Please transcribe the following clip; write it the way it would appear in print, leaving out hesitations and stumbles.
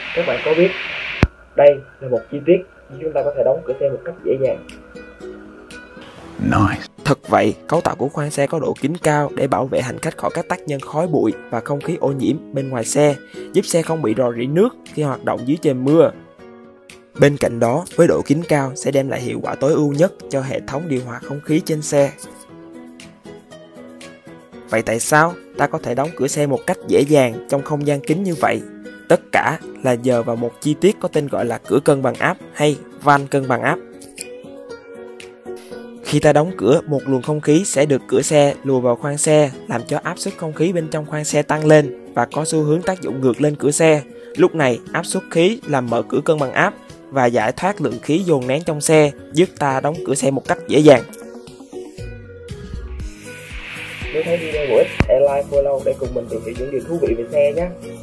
Các bạn có biết đây là một chi tiết chúng ta có thể đóng cửa xe một cách dễ dàng. Nice. Thật vậy, cấu tạo của khoang xe có độ kín cao để bảo vệ hành khách khỏi các tác nhân khói bụi và không khí ô nhiễm bên ngoài xe, giúp xe không bị rò rỉ nước khi hoạt động dưới trời mưa. Bên cạnh đó, với độ kín cao sẽ đem lại hiệu quả tối ưu nhất cho hệ thống điều hòa không khí trên xe. Vậy tại sao ta có thể đóng cửa xe một cách dễ dàng trong không gian kín như vậy? Tất cả là nhờ vào một chi tiết có tên gọi là cửa cân bằng áp hay van cân bằng áp. Khi ta đóng cửa, một luồng không khí sẽ được cửa xe lùa vào khoang xe, làm cho áp suất không khí bên trong khoang xe tăng lên và có xu hướng tác dụng ngược lên cửa xe. Lúc này, áp suất khí làm mở cửa cân bằng áp và giải thoát lượng khí dồn nén trong xe, giúp ta đóng cửa xe một cách dễ dàng. Nếu thấy video bổ ích, hãy like, follow để cùng mình tìm hiểu những điều thú vị về xe nhé.